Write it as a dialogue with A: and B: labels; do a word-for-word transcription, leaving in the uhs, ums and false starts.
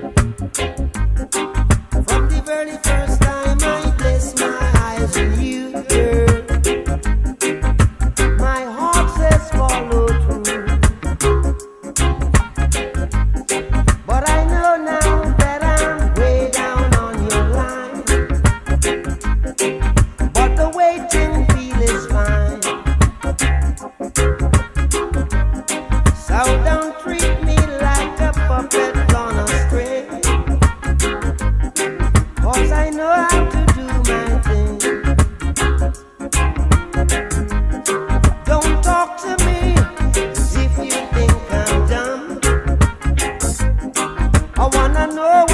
A: From the very first time I placed my eyes on you, girl, my heart says follow through. But I know now that I'm way down on your line. But the waiting feel is fine. So don't treat me like a puppet on a string, 'cause I know how to do my thing. Don't talk to me as if you think I'm dumb. I wanna know